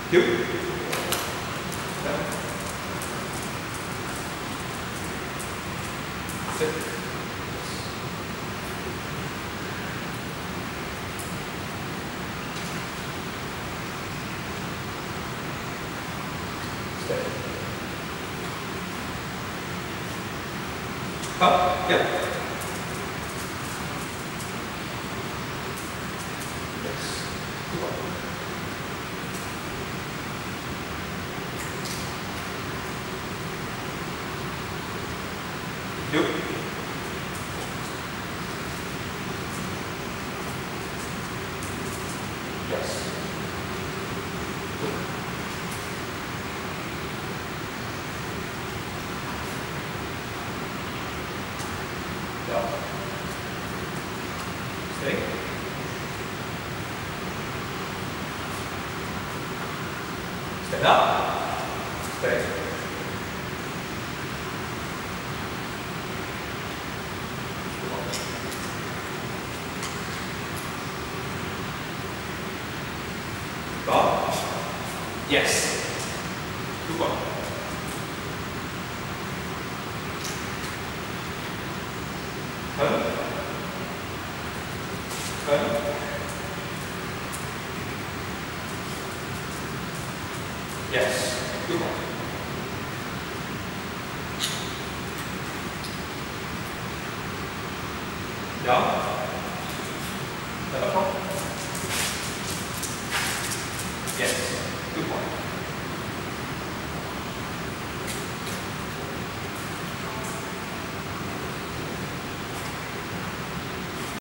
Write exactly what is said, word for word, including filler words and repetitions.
Trước. Sit. Stay. Up. Yep. Yes. Good one. Yep. Yes. Down. Stay. Stand up. Stay. Up. Yes. Good one. Turn. Turn. Yes. Good one. Down. Stand up.